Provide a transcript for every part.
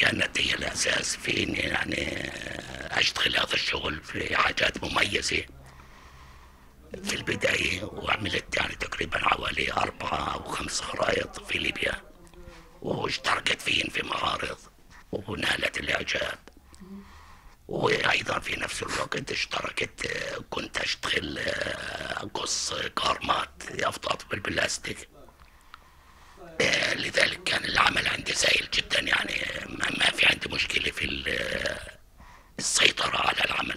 كانت هي الأساس في إني يعني أشتغل هذا الشغل في حاجات مميزة في البداية. وعملت يعني تقريبا حوالي 4 أو 5 خرائط في ليبيا، واشتركت فيهن في معارض ونالت الإعجاب. وأيضا في نفس الوقت اشتركت، كنت أشتغل أقص كارمات يافطات بالبلاستيك. لذلك كان العمل عندي سهل جدا، يعني ما في عندي مشكلة في السيطرة على العمل.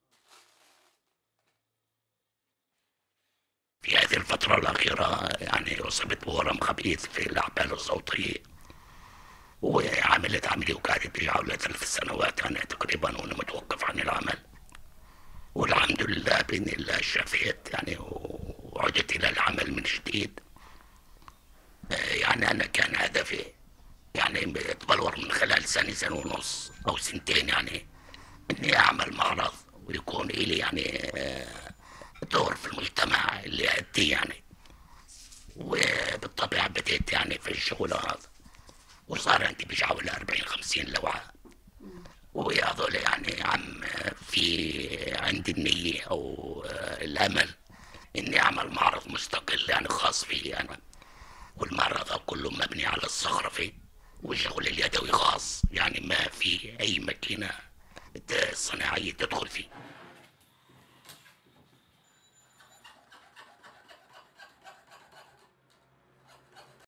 في هذه الفترة الأخيرة يعني أصبت بورم خبيث في الأعمال الصوتية، وعملت عملية وقعدت بها حوالي 3 سنوات يعني تقريبا وأنا متوقف عن العمل. والحمد لله بإذن الله شفيت يعني وعدت إلى العمل من جديد. يعني أنا كان هدفي يعني بتبلور من خلال سنة، سنة ونص أو سنتين، يعني إني أعمل معرض ويكون إلي يعني دور في المجتمع اللي أديه يعني. وبالطبع بديت يعني في الشغل هذا، وصار عندي بيجي حوالي 40-50 لوحة. وهذول يعني في عندي النية أو الأمل إني أعمل معرض مستقل يعني خاص فيي أنا. والمعرض كله مبني على الزخرفة وشغل اليدوي خاص، يعني ما في أي ماكينة صناعية تدخل فيه.